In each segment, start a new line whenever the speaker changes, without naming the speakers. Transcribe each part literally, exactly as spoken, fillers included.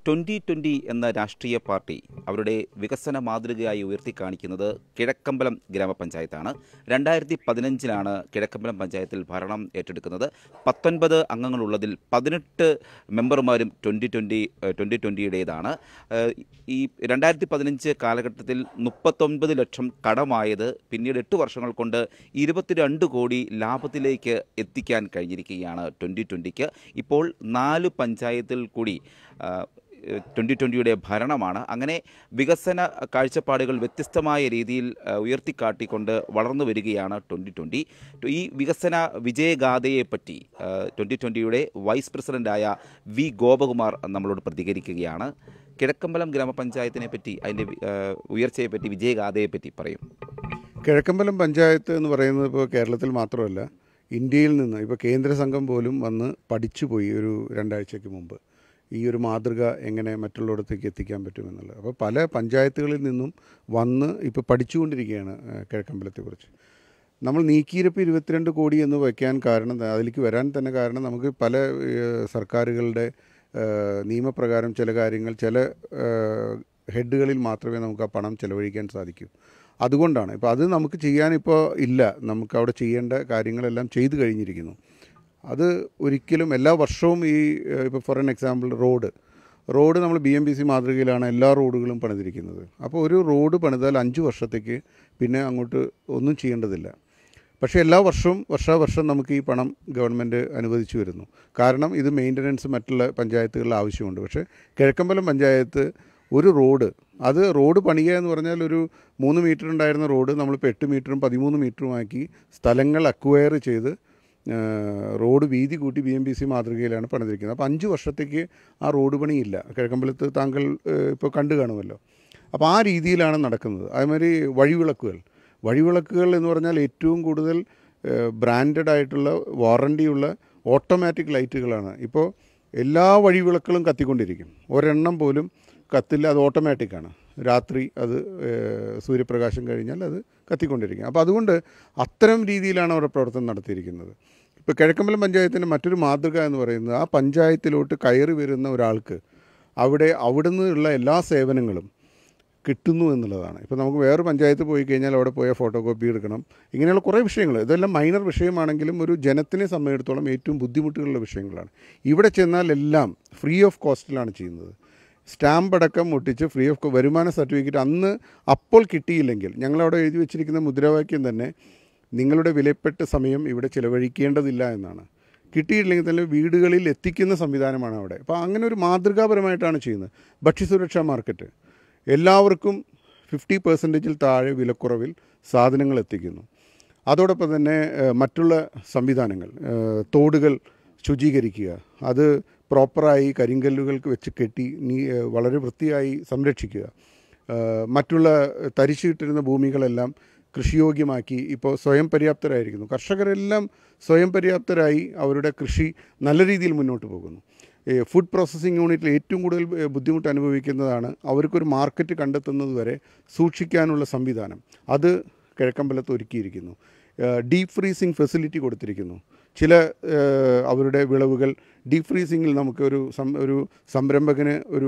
Twenty twenty എന്ന രാഷ്ട്രീയ party അവരുടെ വികസന മാതൃകയായി ഉയർത്തിക്കാണിക്കുന്നത് കിഴക്കമ്പലം ഗ്രാമപഞ്ചായത്താണ്. രണ്ടായിരത്തി പതിനഞ്ചിലാണ് കിഴക്കമ്പലം പഞ്ചായത്തിൽ ഭരണം ഏറ്റെടുക്കുന്നത്. പത്തൊൻപത് അംഗങ്ങളുള്ളതിൽ പതിനെട്ട് മെമ്പർമാരും ട്വൻ്റി ട്വൻ്റി ട്വൻ്റി ട്വൻ്റിയുടേതാണ്. ഈ രണ്ടായിരത്തി പതിനഞ്ച് കാലഘട്ടത്തിൽ മുപ്പത്തൊൻപത് ലക്ഷം കടമായത് പിന്നീട് എട്ട് വർഷങ്ങൾ കൊണ്ട് ഇരുപത്തിരണ്ട് കോടി ലാഭത്തിലേക്ക് എത്തിക്കാൻ കഴിഞ്ഞിരിക്കുകയാണ് ട്വൻ്റി ട്വൻ്റിക്ക്. ഇപ്പോൾ നാല് പഞ്ചായത്തിൽ കൂടി ട്വൻ്റി ട്വൻ്റിയുടെ ഭരണമാണ്. അങ്ങനെ വികസന കാഴ്ചപ്പാടുകൾ വ്യത്യസ്തമായ രീതിയിൽ ഉയർത്തിക്കാട്ടിക്കൊണ്ട് വളർന്നു വരികയാണ് ട്വൻ്റി ട്വൻ്റി. ഈ വികസന വിജയഗാഥയെപ്പറ്റി ട്വൻ്റി ട്വൻ്റിയുടെ വൈസ് പ്രസിഡൻ്റായ വി ഗോപകുമാർ നമ്മളോട് പ്രതികരിക്കുകയാണ്. കിഴക്കമ്പലം ഗ്രാമപഞ്ചായത്തിനെ പറ്റി, അതിൻ്റെ ഉയർച്ചയെപ്പറ്റി, വിജയഗാഥയെപ്പറ്റി പറയും.
കിഴക്കമ്പലം പഞ്ചായത്ത് എന്ന് പറയുന്നത് ഇപ്പോൾ കേരളത്തിൽ മാത്രമല്ല, ഇന്ത്യയിൽ നിന്ന് ഇപ്പോൾ കേന്ദ്ര സംഘം പോലും വന്ന് പഠിച്ചു പോയി ഒരു രണ്ടാഴ്ചയ്ക്ക് മുമ്പ് ഈ ഒരു മാതൃക എങ്ങനെ മറ്റുള്ളിടത്തേക്ക് എത്തിക്കാൻ പറ്റുമെന്നുള്ളത്. അപ്പോൾ പല പഞ്ചായത്തുകളിൽ നിന്നും വന്ന് ഇപ്പോൾ പഠിച്ചുകൊണ്ടിരിക്കുകയാണ് കിഴക്കമ്പലത്തെക്കുറിച്ച്. നമ്മൾ നീക്കിയിരുപ്പ് ഇരുപത്തിരണ്ട് കോടി എന്ന് വയ്ക്കാൻ കാരണം, അതിലേക്ക് വരാൻ തന്നെ കാരണം, നമുക്ക് പല സർക്കാരുകളുടെ നിയമപ്രകാരം ചില കാര്യങ്ങൾ ചില ഹെഡുകളിൽ മാത്രമേ നമുക്ക് ആ പണം ചിലവഴിക്കാൻ സാധിക്കൂ. അതുകൊണ്ടാണ് ഇപ്പോൾ അത് നമുക്ക് ചെയ്യാനിപ്പോൾ ഇല്ല. നമുക്ക് അവിടെ ചെയ്യേണ്ട കാര്യങ്ങളെല്ലാം ചെയ്തു കഴിഞ്ഞിരിക്കുന്നു. അത് ഒരിക്കലും എല്ലാ വർഷവും ഈ ഇപ്പോൾ for an example road road നമ്മൾ ബി എം ബി സി മാതൃകയിലാണ് എല്ലാ റോഡുകളും പണിതിരിക്കുന്നത്. അപ്പോൾ ഒരു റോഡ് പണിതാൽ അഞ്ച് വർഷത്തേക്ക് പിന്നെ അങ്ങോട്ട് ഒന്നും ചെയ്യേണ്ടതില്ല. പക്ഷേ എല്ലാ വർഷവും വർഷാവർഷം നമുക്ക് ഈ പണം ഗവൺമെൻറ് അനുവദിച്ചു വരുന്നു. കാരണം ഇത് മെയിൻ്റനൻസ് മറ്റുള്ള പഞ്ചായത്തുകളിൽ ആവശ്യമുണ്ട്. പക്ഷേ കിഴക്കമ്പലം പഞ്ചായത്ത് ഒരു റോഡ്, അത് റോഡ് പണിയുക എന്ന് പറഞ്ഞാൽ ഒരു മൂന്ന് മീറ്റർ ഉണ്ടായിരുന്ന റോഡ് നമ്മളിപ്പോൾ എട്ട് മീറ്ററും പതിമൂന്ന് മീറ്ററുമാക്കി സ്ഥലങ്ങൾ അക്വയർ ചെയ്ത് റോഡ് വീതി കൂട്ടി ബി എം ബി സി മാതൃകയിലാണ് പണിതിരിക്കുന്നത്. അപ്പോൾ അഞ്ച് വർഷത്തേക്ക് ആ റോഡ് പണിയില്ല. കിഴക്കമ്പലത്ത് താങ്കൾ ഇപ്പോൾ കണ്ടു കാണുമല്ലോ. അപ്പോൾ ആ രീതിയിലാണ് നടക്കുന്നത്. അതേമാതിരി വഴിവിളക്കുകൾ വഴിവിളക്കുകൾ എന്ന് പറഞ്ഞാൽ ഏറ്റവും കൂടുതൽ ബ്രാൻഡഡ് ആയിട്ടുള്ള വാറണ്ടിയുള്ള ഓട്ടോമാറ്റിക് ലൈറ്റുകളാണ്. ഇപ്പോൾ എല്ലാ വഴിവിളക്കുകളും കത്തിക്കൊണ്ടിരിക്കും. ഒരെണ്ണം പോലും കത്തില്ല. അത് ഓട്ടോമാറ്റിക്കാണ്. രാത്രി അത് സൂര്യപ്രകാശം കഴിഞ്ഞാൽ അത് കത്തിക്കൊണ്ടിരിക്കും. അപ്പോൾ അതുകൊണ്ട് അത്തരം രീതിയിലാണ് അവരുടെ പ്രവർത്തനം നടത്തിയിരിക്കുന്നത്. ഇപ്പോൾ കിഴക്കമ്പലം പഞ്ചായത്തിൻ്റെ മറ്റൊരു മാതൃക എന്ന് പറയുന്നത്, ആ പഞ്ചായത്തിലോട്ട് കയറി വരുന്ന ഒരാൾക്ക് അവിടെ അവിടെ നിന്നുള്ള എല്ലാ സേവനങ്ങളും കിട്ടുന്നു എന്നുള്ളതാണ്. ഇപ്പോൾ നമുക്ക് വേറെ പഞ്ചായത്ത് പോയി കഴിഞ്ഞാൽ അവിടെ പോയ ഫോട്ടോ കോപ്പി എടുക്കണം, ഇങ്ങനെയുള്ള കുറേ വിഷയങ്ങൾ. ഇതെല്ലാം മൈനർ വിഷയമാണെങ്കിലും ഒരു ജനത്തിനെ സംബന്ധിച്ചിടത്തോളം ഏറ്റവും ബുദ്ധിമുട്ടുള്ള വിഷയങ്ങളാണ്. ഇവിടെ ചെന്നാൽ എല്ലാം ഫ്രീ ഓഫ് കോസ്റ്റിലാണ് ചെയ്യുന്നത്. സ്റ്റാമ്പ് അടക്കം ഒട്ടിച്ച് ഫ്രീ ഓഫ് വരുമാന സർട്ടിഫിക്കറ്റ് അന്ന് അപ്പോൾ കിട്ടിയില്ലെങ്കിൽ ഞങ്ങളവിടെ എഴുതി വെച്ചിരിക്കുന്ന മുദ്രാവാക്യം തന്നെ നിങ്ങളുടെ വിലപ്പെട്ട സമയം ഇവിടെ ചിലവഴിക്കേണ്ടതില്ല എന്നാണ്. കിട്ടിയില്ലെങ്കിൽ തന്നെ വീടുകളിൽ എത്തിക്കുന്ന സംവിധാനമാണ് അവിടെ. അപ്പോൾ അങ്ങനെ ഒരു മാതൃകാപരമായിട്ടാണ് ചെയ്യുന്നത്. ഭക്ഷ്യസുരക്ഷാ മാർക്കറ്റ് എല്ലാവർക്കും ഫിഫ്റ്റി പെർസെൻറ്റേജിൽ താഴെ വിലക്കുറവിൽ സാധനങ്ങൾ എത്തിക്കുന്നു. അതോടൊപ്പം തന്നെ മറ്റുള്ള സംവിധാനങ്ങൾ, തോടുകൾ ശുചീകരിക്കുക, അത് പ്രോപ്പറായി കരിങ്കല്ലുകൾക്ക് വെച്ച് കെട്ടി നീ വളരെ വൃത്തിയായി സംരക്ഷിക്കുക. മറ്റുള്ള തരിച്ചിട്ടിരുന്ന ഭൂമികളെല്ലാം കൃഷിയോഗ്യമാക്കി ഇപ്പോൾ സ്വയം പര്യാപ്തരായിരിക്കുന്നു. കർഷകരെല്ലാം സ്വയം പര്യാപ്തരായി അവരുടെ കൃഷി നല്ല രീതിയിൽ മുന്നോട്ട് പോകുന്നു. ഫുഡ് പ്രോസസ്സിംഗ് യൂണിറ്റിൽ ഏറ്റവും കൂടുതൽ ബുദ്ധിമുട്ട് അനുഭവിക്കുന്നതാണ് അവർക്കൊരു മാർക്കറ്റ് കണ്ടെത്തുന്നത് വരെ സൂക്ഷിക്കാനുള്ള സംവിധാനം. അത് കിഴക്കമ്പലത്ത് ഒരുക്കിയിരിക്കുന്നു. ഡീപ്പ് ഫ്രീസിങ് ഫെസിലിറ്റി കൊടുത്തിരിക്കുന്നു. ചില അവരുടെ വിളവുകൾ ഡീപ്പ് ഫ്രീസിങ്ങിൽ നമുക്കൊരു ഒരു സംരംഭകന് ഒരു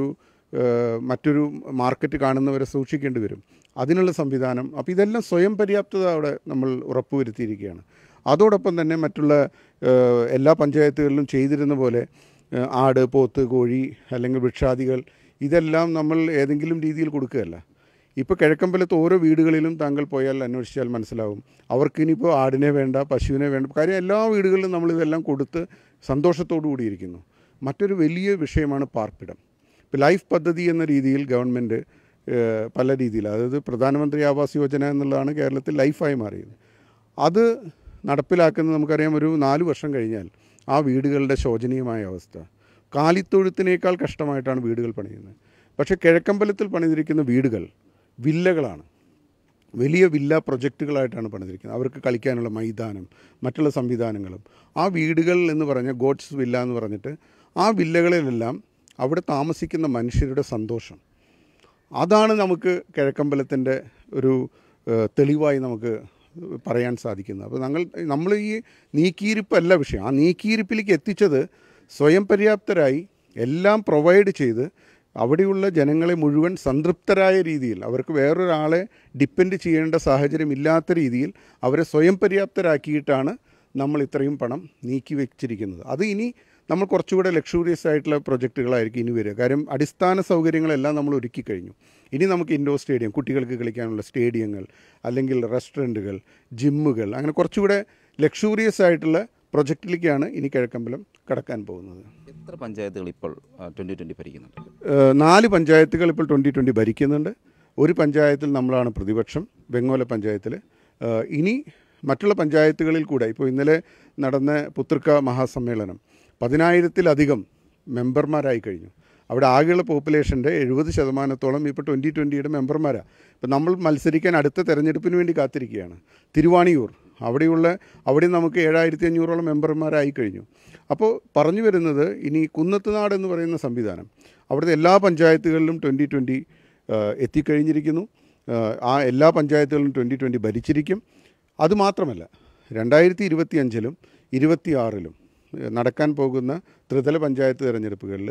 മറ്റൊരു മാർക്കറ്റ് കാണുന്നവരെ സൂക്ഷിക്കേണ്ടി വരും. അതിനുള്ള സംവിധാനം. അപ്പോൾ ഇതെല്ലാം സ്വയം പര്യാപ്തത അവിടെ നമ്മൾ ഉറപ്പുവരുത്തിയിരിക്കുകയാണ്. അതോടൊപ്പം തന്നെ മറ്റുള്ള എല്ലാ പഞ്ചായത്തുകളിലും ചെയ്തിരുന്ന പോലെ ആട്, പോത്ത്, കോഴി അല്ലെങ്കിൽ വൃക്ഷാദികൾ ഇതെല്ലാം നമ്മൾ ഏതെങ്കിലും രീതിയിൽ കൊടുക്കുകയല്ല. ഇപ്പോൾ കിഴക്കമ്പലത്ത് ഓരോ വീടുകളിലും താങ്കൾ പോയാൽ അന്വേഷിച്ചാൽ മനസ്സിലാവും. അവർക്കിനിപ്പോൾ ആടിനെ വേണ്ട, പശുവിനെ വേണ്ട. കാര്യം എല്ലാ വീടുകളിലും നമ്മളിതെല്ലാം കൊടുത്ത് സന്തോഷത്തോടു കൂടിയിരിക്കുന്നു. മറ്റൊരു വലിയ വിഷയമാണ് പാർപ്പിടം. ഇപ്പോൾ ലൈഫ് പദ്ധതി എന്ന രീതിയിൽ ഗവൺമെൻറ് പല രീതിയിൽ, അതായത് പ്രധാനമന്ത്രി ആവാസ് യോജന എന്നുള്ളതാണ് കേരളത്തിൽ ലൈഫായി മാറിയത്. അത് നടപ്പിലാക്കുന്നത് നമുക്കറിയാം. ഒരു നാല് വർഷം കഴിഞ്ഞാൽ ആ വീടുകളുടെ ശോചനീയമായ അവസ്ഥ, കാലിത്തൊഴുത്തിനേക്കാൾ കഷ്ടമായിട്ടാണ് വീടുകൾ പണിയുന്നത്. പക്ഷേ കിഴക്കമ്പലത്തിൽ പണിതിരിക്കുന്ന വീടുകൾ വില്ലകളാണ്. വലിയ വില്ല പ്രൊജക്റ്റുകളായിട്ടാണ് പണിതിരിക്കുന്നത്. അവർക്ക് കളിക്കാനുള്ള മൈതാനം, മറ്റുള്ള സംവിധാനങ്ങളും. ആ വീടുകൾ എന്ന് പറഞ്ഞാൽ ഗോഡ്സ് വില്ല എന്ന് പറഞ്ഞിട്ട് ആ വില്ലകളിലെല്ലാം അവിടെ താമസിക്കുന്ന മനുഷ്യരുടെ സന്തോഷം, അതാണ് നമുക്ക് കിഴക്കമ്പലത്തിൻ്റെ ഒരു തെളിവായി നമുക്ക് പറയാൻ സാധിക്കുന്നത്. അപ്പോൾ ഞങ്ങൾ നമ്മൾ ഈ നീക്കിയിരിപ്പല്ല വിഷയം. ആ നീക്കിയിരിപ്പിലേക്ക് എത്തിച്ചത് സ്വയം പര്യാപ്തരായി എല്ലാം പ്രൊവൈഡ് ചെയ്ത് അവിടെയുള്ള ജനങ്ങളെ മുഴുവൻ സംതൃപ്തരായ രീതിയിൽ, അവർക്ക് വേറൊരാളെ ഡിപ്പെൻഡ് ചെയ്യേണ്ട സാഹചര്യം ഇല്ലാത്ത രീതിയിൽ അവരെ സ്വയം പര്യാപ്തരാക്കിയിട്ടാണ് നമ്മൾ ഇത്രയും പണം നീക്കി വെച്ചിരിക്കുന്നത്. അത് ഇനി നമ്മൾ കുറച്ചുകൂടെ ലക്ഷൂറിയസ് ആയിട്ടുള്ള പ്രൊജക്റ്റുകളായിരിക്കും ഇനി വരിക. കാര്യം അടിസ്ഥാന സൗകര്യങ്ങളെല്ലാം നമ്മൾ ഒരുക്കി കഴിഞ്ഞു. ഇനി നമുക്ക് ഇൻഡോർ സ്റ്റേഡിയം, കുട്ടികൾക്ക് കളിക്കാനുള്ള സ്റ്റേഡിയങ്ങൾ, അല്ലെങ്കിൽ റെസ്റ്റോറൻറ്റുകൾ, ജിമ്മുകൾ, അങ്ങനെ കുറച്ചുകൂടെ ലക്ഷൂറിയസ് ആയിട്ടുള്ള പ്രൊജക്റ്റിലേക്കാണ് ഇനി കിഴക്കമ്പലം കടക്കാൻ പോകുന്നത്.
എത്ര പഞ്ചായത്തുകൾ ഇപ്പോൾ ട്വൻ്റി ട്വൻ്റി ഭരിക്കുന്നുണ്ട്?
നാല് പഞ്ചായത്തുകൾ ഇപ്പോൾ ട്വൻ്റി ട്വൻ്റി ഭരിക്കുന്നുണ്ട്. ഒരു പഞ്ചായത്തിൽ നമ്മളാണ് പ്രതിപക്ഷം, വെങ്ങോല പഞ്ചായത്തിൽ. ഇനി മറ്റുള്ള പഞ്ചായത്തുകളിൽ കൂടെ ഇപ്പോൾ ഇന്നലെ നടന്ന പുതൃക്ക മഹാസമ്മേളനം പതിനായിരത്തിലധികം മെമ്പർമാരായി കഴിഞ്ഞു. അവിടെ ആകെയുള്ള പോപ്പുലേഷൻ്റെ എഴുപത് ശതമാനത്തോളം ഇപ്പോൾ ട്വൻ്റി ട്വൻ്റിയുടെ മെമ്പർമാരാണ്. ഇപ്പം നമ്മൾ മത്സരിക്കാൻ അടുത്ത തെരഞ്ഞെടുപ്പിന് വേണ്ടി കാത്തിരിക്കുകയാണ്. തിരുവാണിയൂർ, അവിടെയുള്ള അവിടെ നമുക്ക് ഏഴായിരത്തി അഞ്ഞൂറോളം മെമ്പർമാരായി കഴിഞ്ഞു. അപ്പോൾ പറഞ്ഞു വരുന്നത്, ഇനി കുന്നത്തുനാട് എന്ന് പറയുന്ന സംവിധാനം അവിടുത്തെ എല്ലാ പഞ്ചായത്തുകളിലും ട്വൻ്റി ട്വൻ്റി എത്തിക്കഴിഞ്ഞിരിക്കുന്നു. ആ എല്ലാ പഞ്ചായത്തുകളിലും ട്വൻ്റി ട്വൻ്റി ഭരിച്ചിരിക്കും. അതുമാത്രമല്ല, രണ്ടായിരത്തി ഇരുപത്തി അഞ്ചിലും ഇരുപത്തി ആറിലും നടക്കാൻ പോകുന്ന ത്രിതല പഞ്ചായത്ത് തിരഞ്ഞെടുപ്പുകളിൽ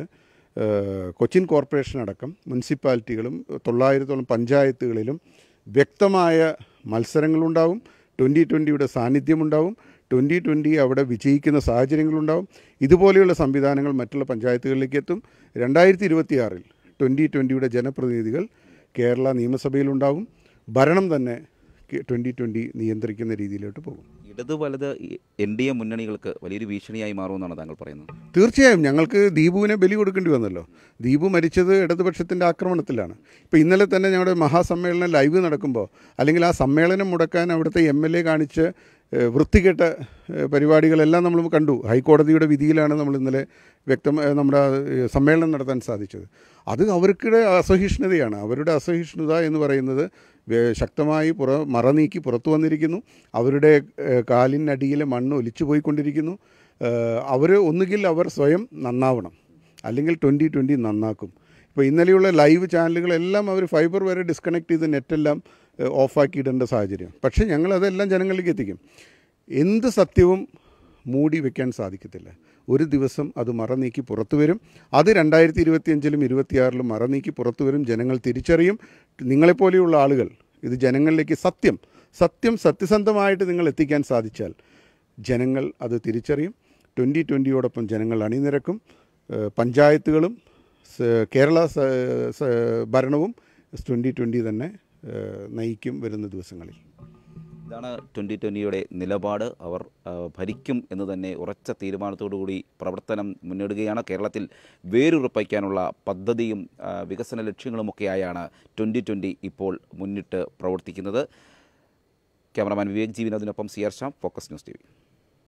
കൊച്ചിൻ കോർപ്പറേഷൻ അടക്കം മുനിസിപ്പാലിറ്റികളും തൊള്ളായിരത്തോളം പഞ്ചായത്തുകളിലും വ്യക്തമായ മത്സരങ്ങളുണ്ടാവും. ട്വൻ്റി ട്വൻ്റിയുടെ സാന്നിധ്യമുണ്ടാവും. ട്വൻ്റി ട്വൻ്റി അവിടെ വിജയിക്കുന്ന സാഹചര്യങ്ങളുണ്ടാവും. ഇതുപോലെയുള്ള സംവിധാനങ്ങൾ മറ്റുള്ള പഞ്ചായത്തുകളിലേക്ക് എത്തും. രണ്ടായിരത്തി ഇരുപത്തി ആറിൽ ട്വൻ്റി ട്വൻ്റിയുടെ ജനപ്രതിനിധികൾ കേരള നിയമസഭയിലുണ്ടാവും. ഭരണം തന്നെ ട്വൻ്റി ട്വൻ്റി നിയന്ത്രിക്കുന്ന രീതിയിലോട്ട് പോകും.
ഇടത് വലത് എൻ ഡി എ മുന്നണികൾക്ക് വലിയൊരു ഭീഷണിയായി മാറുമെന്നാണ് താങ്കൾ പറയുന്നത്?
തീർച്ചയായും. ഞങ്ങൾക്ക് ദീപുവിനെ ബലി കൊടുക്കേണ്ടി വന്നല്ലോ. ദീപു മരിച്ചത് ഇടതുപക്ഷത്തിൻ്റെ ആക്രമണത്തിലാണ്. ഇപ്പോൾ ഇന്നലെ തന്നെ ഞങ്ങളുടെ മഹാസമ്മേളനം ലൈവ് നടക്കുമ്പോൾ, അല്ലെങ്കിൽ ആ സമ്മേളനം മുടക്കാൻ അവിടുത്തെ എം എൽ എ കാണിച്ച് വൃത്തികെട്ട പരിപാടികളെല്ലാം നമ്മൾ കണ്ടു. ഹൈക്കോടതിയുടെ വിധിയിലാണ് നമ്മൾ ഇന്നലെ വ്യക്തമായ നമ്മുടെ സമ്മേളനം നടത്താൻ സാധിച്ചത്. അത് അവർക്കിടെ അസഹിഷ്ണുതയാണ്. അവരുടെ അസഹിഷ്ണുത എന്ന് പറയുന്നത് ശക്തമായി പുറ മറ നീക്കി പുറത്തു വന്നിരിക്കുന്നു. അവരുടെ കാലിനടിയിലെ മണ്ണ് ഒലിച്ചു പോയിക്കൊണ്ടിരിക്കുന്നു. അവർ ഒന്നുകിൽ അവർ സ്വയം നന്നാവണം, അല്ലെങ്കിൽ ട്വൻ്റി ട്വൻ്റി നന്നാക്കും. ഇപ്പോൾ ഇന്നലെയുള്ള ലൈവ് ചാനലുകളെല്ലാം അവർ ഫൈബർ വരെ ഡിസ്കണക്ട് ചെയ്ത് നെറ്റെല്ലാം ഓഫാക്കിയിടേണ്ട സാഹചര്യം. പക്ഷേ ഞങ്ങളതെല്ലാം ജനങ്ങളിലേക്ക് എത്തിക്കും. എന്ത് സത്യവും മൂടി വയ്ക്കാൻ സാധിക്കത്തില്ല. ഒരു ദിവസം അത് മറ നീക്കി പുറത്തു വരും. അത് രണ്ടായിരത്തി ഇരുപത്തി അഞ്ചിലും ഇരുപത്തിയാറിലും മറ നീക്കി പുറത്തു വരും. ജനങ്ങൾ തിരിച്ചറിയും. നിങ്ങളെപ്പോലെയുള്ള ആളുകൾ ഇത് ജനങ്ങളിലേക്ക് സത്യം സത്യം സത്യസന്ധമായിട്ട് നിങ്ങൾ എത്തിക്കാൻ സാധിച്ചാൽ ജനങ്ങൾ അത് തിരിച്ചറിയും. ട്വൻ്റി ട്വൻ്റിയോടൊപ്പം ജനങ്ങൾ അണിനിരക്കും. പഞ്ചായത്തുകളും കേരള ഭരണവും ട്വൻ്റി ട്വൻ്റി തന്നെ നയിക്കും വരുന്ന ദിവസങ്ങളിൽ.
ഇതാണ് ട്വൻ്റി ട്വൻ്റിയുടെ നിലപാട്. അവർ ഭരിക്കും എന്ന് തന്നെ ഉറച്ച തീരുമാനത്തോടു കൂടി പ്രവർത്തനം മുന്നേറുകയാണ്. കേരളത്തിൽ വേരുറപ്പിക്കാനുള്ള പദ്ധതിയും വികസന ലക്ഷ്യങ്ങളുമൊക്കെയായാണ് ട്വൻ്റി ട്വൻ്റി ഇപ്പോൾ മുന്നിട്ട് പ്രവർത്തിക്കുന്നത്. ക്യാമറമാൻ വിവേക് ജി വിനോദിനൊപ്പം C R Shyam, Focus News TV V.